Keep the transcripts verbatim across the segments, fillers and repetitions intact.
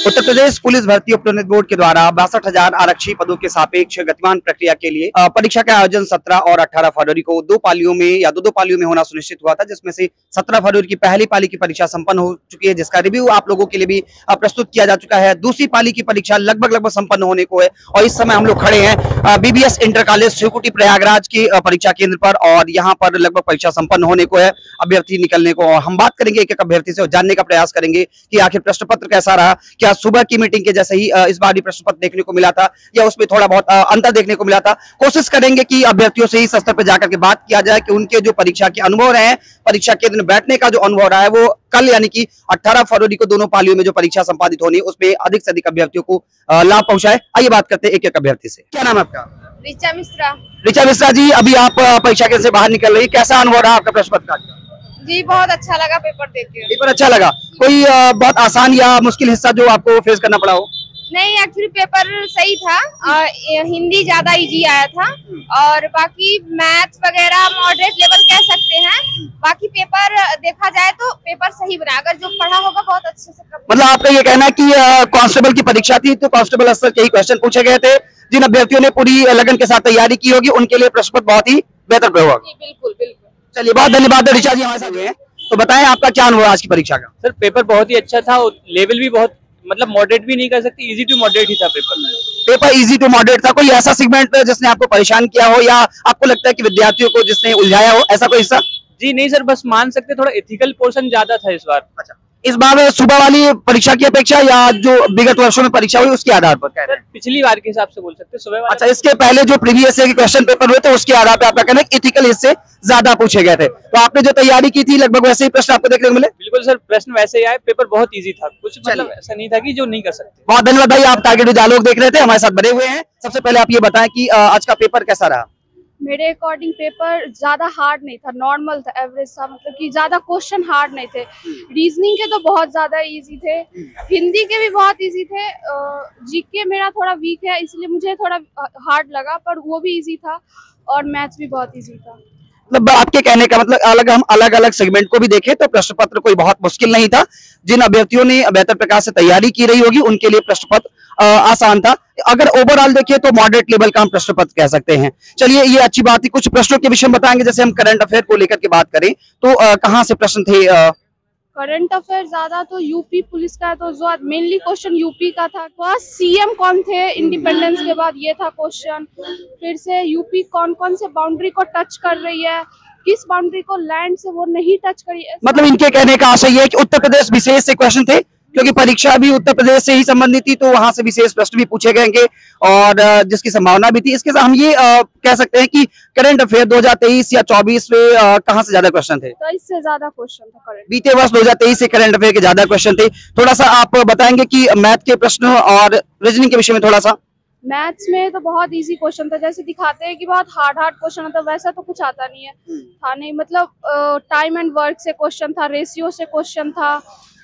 Uttar Pradesh police भर्ती उपरोन्नत board के द्वारा बासठ हजार आरक्षी पदों के सापेक्ष गतिमान प्रक्रिया के लिए परीक्षा का आयोजन सत्रह और अठारह फरवरी को दो पालियों में या दो दो पालियों में होना सुनिश्चित हुआ था, जिसमें से सत्रह फरवरी की पहली पाली की परीक्षा संपन्न हो चुकी है, जिसका रिव्यू आप लोगों के लिए भी प्रस्तुत किया जा चुका है। दूसरी पाली की परीक्षा लगभग लगभग संपन्न होने को है और इस समय हम लोग खड़े हैं BBS inter college Shivkuti Prayagraj की परीक्षा केंद्र पर और यहाँ पर लगभग परीक्षा संपन्न होने को है, अभ्यर्थी निकलने को। और हम बात करेंगे एक एक अभ्यर्थी से और जानने का प्रयास करेंगे कि आखिर प्रश्न पत्र कैसा रहा, क्या सुबह की मीटिंग के जैसे ही इस बार भी प्रश्न पत्र देखने को मिला था या उसमें थोड़ा बहुत अंतर देखने को मिला था। कोशिश करेंगे कि अभ्यर्थियों से इस स्तर पर जाकर के बात किया जाए कि उनके जो परीक्षा के अनुभव रहे हैं, परीक्षा केंद्र में बैठने का जो अनुभव रहा है, वो कल यानी कि अठारह फरवरी को दोनों पालियों में जो परीक्षा संपादित होनी है उसमें अधिक से अधिक अभ्यर्थियों को लाभ पहुंचाए। आइए बात करते हैं एक एक अभ्यर्थी से। क्या नाम है आपका? ऋचा मिश्रा। ऋचा मिश्रा जी, अभी आप परीक्षा केंद्र से बाहर निकल रही, कैसा अनुभव रहा आपका प्रश्न पत्र का? जी बहुत अच्छा लगा पेपर देख के। पेपर अच्छा लगा? कोई बहुत आसान या मुश्किल हिस्सा जो आपको फेस करना पड़ा हो? नहीं, एक्चुअली पेपर सही था, आ, हिंदी ज्यादा इजी आया था और बाकी मैथ्स वगैरह मॉडरेट लेवल कह सकते हैं। बाकी पेपर देखा जाए तो पेपर सही बना, अगर जो पढ़ा होगा बहुत अच्छे से। मतलब आपका ये कहना है कि कांस्टेबल की परीक्षा थी तो कांस्टेबल स्तर के ही क्वेश्चन पूछे गए थे, जिन अभ्यर्थियों ने पूरी लगन के साथ तैयारी की होगी उनके लिए प्रश्न पत्र बहुत ही बेहतर प्रयोग होगा। बिल्कुल बिल्कुल। चलिए, बहुत धन्यवाद ऋचा जी हमारे साथ हुए हैं। तो बताएं आपका क्या अनुभव आज की परीक्षा का? सर पेपर बहुत ही अच्छा था, लेवल भी बहुत मतलब मॉडरेट भी नहीं कर सकती, इजी टू मॉडरेट ही था paper. Paper easy to moderate था। कोई ऐसा सेगमेंट जिसने आपको परेशान किया हो या आपको लगता है कि विद्यार्थियों को जिसने उलझाया हो, ऐसा कोई हिस्सा? जी नहीं सर, बस मान सकते थोड़ा एथिकल पोर्शन ज्यादा था इस बार। अच्छा, इस बार सुबह वाली परीक्षा की अपेक्षा या जो विगत वर्षों में परीक्षा हुई उसके आधार पर कह रहे हैं? पिछली बार के हिसाब से बोल सकते सुबह वाला। अच्छा, इसके पहले जो प्रीवियस ईयर के क्वेश्चन पेपर हुए थे उसके आधार पर आपका कहना है एथिकल हिस्से ज्यादा पूछे गए थे, तो आपने जो तैयारी की थी लगभग वैसे ही प्रश्न आपको देखने को मिले? बिल्कुल सर, प्रश्न वैसे ही आए, पेपर बहुत ईजी था, कुछ मतलब ऐसा नहीं था कि जो नहीं कर सकते। बहुत धन्यवाद भाई, आप टारगेट डायलॉग देख रहे थे, हमारे साथ बने हुए हैं। सबसे पहले आप ये बताएं कि आज का पेपर कैसा रहा? मेरे अकॉर्डिंग पेपर ज्यादा हार्ड नहीं था, नॉर्मल था, एवरेज था, मतलब कि ज्यादा क्वेश्चन हार्ड नहीं थे। रीजनिंग के तो बहुत ज्यादा इजी थे, हिंदी के भी बहुत इजी थे, जीके मेरा थोड़ा वीक है इसलिए मुझे थोड़ा हार्ड लगा, पर वो भी इजी था और मैथ्स भी बहुत इजी था। मतलब आपके कहने का मतलब अलग हम अलग अलग सेगमेंट को भी देखें तो प्रश्न पत्र कोई बहुत मुश्किल नहीं था। जिन अभ्यर्थियों ने बेहतर प्रकार से तैयारी की रही होगी उनके लिए प्रश्न पत्र आसान था। अगर ओवरऑल देखिए तो मॉडरेट लेवल का हम प्रश्न पत्र कह सकते हैं। चलिए, ये अच्छी बात है। कुछ प्रश्नों के विषय में बताएंगे, जैसे हम करंट अफेयर को लेकर के बात करें तो कहाँ से प्रश्न थे? करंट अफेयर ज्यादा तो यूपी पुलिस का है, तो जो मेनली क्वेश्चन यूपी का था। फर्स्ट सीएम कौन थे इंडिपेंडेंस के बाद, ये था क्वेश्चन। फिर से यूपी कौन कौन से बाउंड्री को टच कर रही है, किस बाउंड्री को लैंड से वो नहीं टच करी। मतलब इनके कहने का आशय ये है कि उत्तर प्रदेश विशेष से क्वेश्चन थे, क्योंकि परीक्षा भी उत्तर प्रदेश से ही संबंधित थी तो वहां से विशेष प्रश्न भी पूछे गएंगे और जिसकी संभावना भी थी। इसके साथ हम ये आ, कह सकते हैं कि करंट अफेयर दो हज़ार तेईस या चौबीस में कहां से ज्यादा क्वेश्चन थे? तेईस से ज्यादा क्वेश्चन था करंट। बीते वर्ष दो हज़ार तेईस से करंट अफेयर के ज्यादा क्वेश्चन थे। थोड़ा सा आप बताएंगे कि मैथ के प्रश्न और रीजनिंग के विषय में थोड़ा सा। मैथ्स में तो बहुत इजी क्वेश्चन था, जैसे दिखाते हैं कि बहुत हार्ड हार्ड क्वेश्चन होता है, वैसा तो कुछ आता नहीं है था नहीं। मतलब टाइम एंड वर्क से क्वेश्चन था, रेशियो से क्वेश्चन था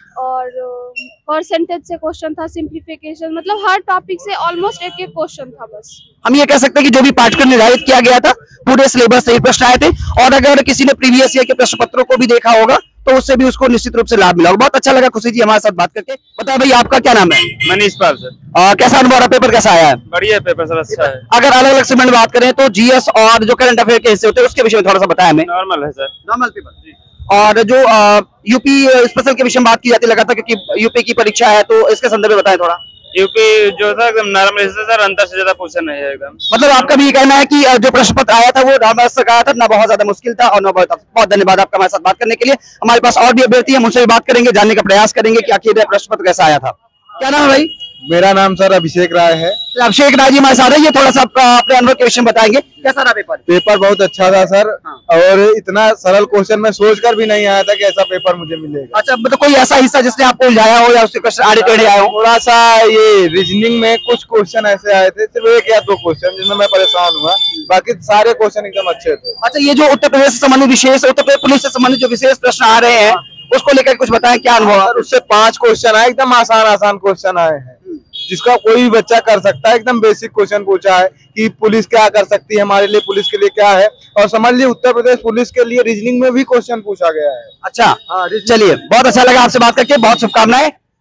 और परसेंटेज से क्वेश्चन था, सिंप्लीफिकेशन, मतलब हर टॉपिक से ऑलमोस्ट एक एक क्वेश्चन था। बस हम ये कह सकते हैं कि जो भी पाठ्यक्रम निर्धारित किया गया था पूरे सिलेबस से ही प्रश्न आए थे और अगर किसी ने प्रीवियस ईयर के प्रश्न पत्रों को भी देखा होगा तो उससे भी उसको निश्चित रूप से लाभ मिला होगा। बहुत अच्छा लगा खुशी जी हमारे साथ बात करके। बताओ भाई, आपका क्या नाम है? मनीष पाल सर। आ, कैसा अनुभव रहा, पेपर कैसा आया है? बढ़िया पेपर सर, अच्छा है। अगर अलग अलग सेगमेंट बात करें तो जीएस और जो करंट अफेयर के हिस्से होते हैं उसके विषय में थोड़ा सा बताया हमें। नॉर्मल है सर, नॉर्मल पेपर। और जो यूपी स्पेशल के विषय में बात की जाती लगा था क्योंकि यूपी की परीक्षा है तो इसके संदर्भ में बताएं थोड़ा। यूपी जो था एकदम नॉर्मल है सर, अंतर से ज्यादा क्वेश्चन नहीं है एकदम। मतलब आपका भी ये कहना है कि जो प्रश्न पत्र आया था वो नॉर्मल से आया था, ना बहुत ज्यादा मुश्किल था और ना बहुत। बहुत धन्यवाद आपका हमारे साथ बात करने के लिए। हमारे पास और भी अभ्यर्थी हैं, उनसे भी बात करेंगे, जानने का प्रयास करेंगे कि आखिर प्रश्न पत्र कैसा आया था। क्या नाम है भाई? मेरा नाम सर अभिषेक राय है। अभिषेक राय जी हमारे साथ है, ये थोड़ा सा अपने अनुभव के विषय में बताएंगे, कैसा रहा पेपर? पेपर बहुत अच्छा था सर। हाँ। और इतना सरल क्वेश्चन मैं सोचकर भी नहीं आया था कि ऐसा पेपर मुझे मिलेगा। अच्छा, मतलब कोई ऐसा हिस्सा जिसने आपको उलझाया हो या उसके क्वेश्चन आड़े टेढ़े आए हो? थोड़ा सा ये रीजनिंग में कुछ क्वेश्चन ऐसे आए थे, सिर्फ एक या दो क्वेश्चन जिसमें मैं परेशान हुआ, बाकी सारे क्वेश्चन एकदम अच्छे थे। अच्छा, ये जो उत्तर प्रदेश से संबंधित विशेष उत्तर प्रदेश पुलिस से संबंधित जो विशेष प्रश्न आ रहे हैं उसको लेकर कुछ बताएं, क्या अनुभव? उससे पांच क्वेश्चन आए, एकदम आसान आसान क्वेश्चन आए हैं जिसका कोई भी बच्चा कर सकता है। एकदम बेसिक क्वेश्चन पूछा है कि पुलिस क्या कर सकती है, हमारे लिए पुलिस के लिए क्या है, और समझ लीजिए उत्तर प्रदेश पुलिस के लिए रीजनिंग में भी क्वेश्चन पूछा गया है। अच्छा, चलिए, बहुत अच्छा लगा आपसे बात करके, बहुत शुभकामनाएं।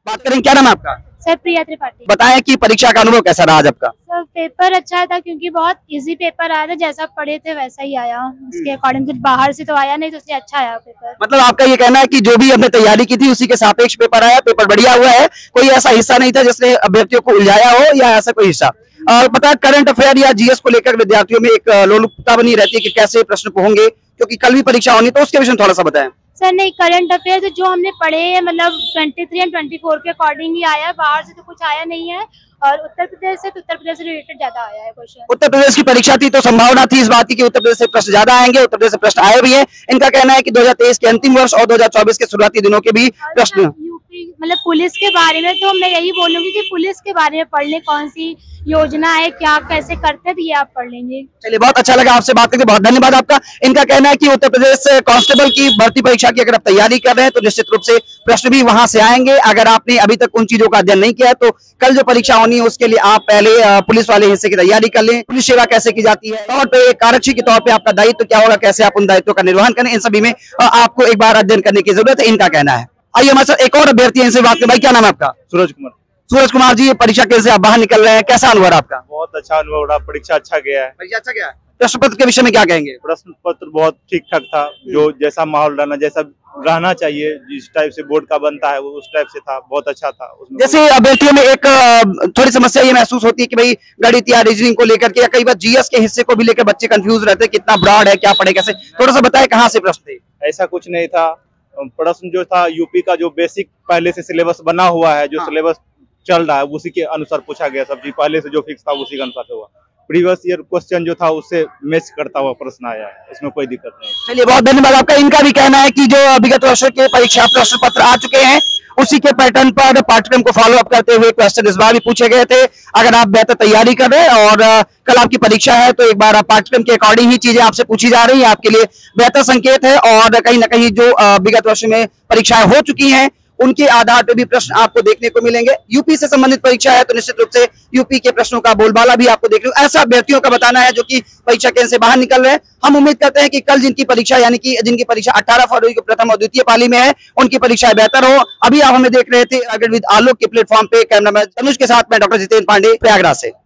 बात करें, क्या नाम है आपका? सर प्रिया त्रिपाठी। बताएं कि परीक्षा का अनुभव कैसा रहा आज आपका? सर पेपर अच्छा था क्योंकि बहुत इजी पेपर आया था, जैसा पढ़े थे वैसा ही आया। उसके अकॉर्डिंग कुछ बाहर से तो आया नहीं, तो इसलिए अच्छा आया पेपर। मतलब आपका ये कहना है कि जो भी हमने तैयारी की थी उसी के सापेक्ष पेपर आया, पेपर बढ़िया हुआ है, कोई ऐसा हिस्सा नहीं था जिसने अभ्यर्थियों को उलझाया हो या ऐसा कोई हिस्सा? और पता करंट अफेयर या जीएस को लेकर विद्यार्थियों में एक लोलुपता बनी रहती है कि कैसे प्रश्न होंगे, क्योंकि कल भी परीक्षा होनी, तो उसके विषय में थोड़ा सा बताएं। सर नहीं, करंट अफेयर तो जो हमने पढ़े हैं मतलब तेईस एंड चौबीस के अकॉर्डिंग ही आया है, बाहर से तो कुछ आया नहीं है। और उत्तर प्रदेश से तो उत्तर प्रदेश से रिलेटेड ज्यादा आया है क्वेश्चन। उत्तर प्रदेश की परीक्षा थी तो संभावना थी इस बात की कि उत्तर प्रदेश से प्रश्न ज्यादा आएंगे, उत्तर प्रदेश से प्रश्न आए भी हैं। इनका कहना है कि दो हज़ार तेईस के अंतिम वर्ष और दो हज़ार चौबीस के शुरुआती दिनों के भी प्रश्न। यूपी मतलब पुलिस के बारे में तो मैं यही बोलूंगी कि पुलिस के बारे में पढ़ लें, कौन सी योजना है, क्या कैसे करते थे, ये आप पढ़ लेंगे। चलिए, बहुत अच्छा लगा आपसे बात करके, बहुत धन्यवाद आपका। इनका कहना है कि उत्तर प्रदेश कांस्टेबल की भर्ती परीक्षा की अगर आप तैयारी कर रहे हैं तो निश्चित रूप से प्रश्न भी वहां से आएंगे। अगर आपने अभी तक उन चीजों का अध्ययन नहीं किया है तो कल जो परीक्षा होनी है उसके लिए आप पहले पुलिस वाले हिस्से की तैयारी कर लें। पुलिस सेवा कैसे की जाती है, तौर पे एक आरक्षी के तौर पे आपका दायित्व क्या होगा, कैसे आप उन दायित्वों का निर्वहन करें, इन सभी में आपको एक बार अध्ययन करने की जरूरत है, इनका कहना है। आइए हमारे साथ एक और अभ्यर्थी है, इनसे बात करें। भाई क्या नाम है आपका? सूरज कुमार। सूरज कुमार जी, ये परीक्षा केंद्र से आप बाहर निकल रहे हैं, कैसा अनुभव रहा आपका? बहुत अच्छा अनुभव रहा, परीक्षा अच्छा गया है। परीक्षा अच्छा गया है। प्रश्न पत्र के विषय में क्या कहेंगे? प्रश्न पत्र बहुत ठीक ठाक था, जो जैसा माहौल रहना जैसा रहना चाहिए, जिस टाइप से बोर्ड का बनता है वो उस टाइप से था, बहुत अच्छा था। उसमें जैसे अभ्यर्थियों में एक थोड़ी समस्या ये महसूस होती है कि भाई गणित या रीजनिंग को लेकर के या कई बार जीएस के हिस्से को भी लेकर बच्चे कंफ्यूज रहते हैं, कितना ब्रॉड है, क्या पढ़े कैसे, थोड़ा सा बताएं कहाँ से प्रश्न थे? ऐसा कुछ नहीं था। प्रश्न जो था यूपी का जो बेसिक पहले से सिलेबस बना हुआ है, जो सिलेबस चल रहा है उसी के अनुसार पूछा गया। सब चीज पहले से जो फिक्स था उसी के अनुसार से हुआ। प्रीवियस ईयर क्वेश्चन जो था उससे मैच करता हुआ प्रश्न आया है, इसमें कोई दिक्कत नहीं। चलिए, बहुत धन्यवाद आपका। इनका भी कहना है कि जो विगत वर्षों के परीक्षा प्रश्न पत्र आ चुके हैं उसी के पैटर्न पर पाठ्यक्रम को फॉलो अप करते हुए क्वेश्चन इस बार भी पूछे गए थे। अगर आप बेहतर तैयारी कर रहे हैं और कल आपकी परीक्षा है तो एक बार आप पाठ्यक्रम के अकॉर्डिंग ही चीजें आपसे पूछी जा रही है, आपके लिए बेहतर संकेत है। और कहीं ना कहीं जो विगत वर्ष में परीक्षाएं हो चुकी हैं उनके आधार पर भी प्रश्न आपको देखने को मिलेंगे। यूपी से संबंधित परीक्षा है तो निश्चित रूप से यूपी के प्रश्नों का बोलबाला भी आपको देखने को, ऐसा अभ्यर्थियों का बताना है जो कि परीक्षा केंद्र से बाहर निकल रहे हैं। हम उम्मीद करते हैं कि कल जिनकी परीक्षा यानी कि जिनकी परीक्षा अठारह फरवरी को प्रथम और द्वितीय पाली में है उनकी परीक्षाएं बेहतर हो। अभी आप हमें देख रहे थे अगर विद आलोक के प्लेटफॉर्म पे, कैमरामैन अनुज के साथ मैं डॉक्टर जितेंद्र पांडे, प्रयागराज से।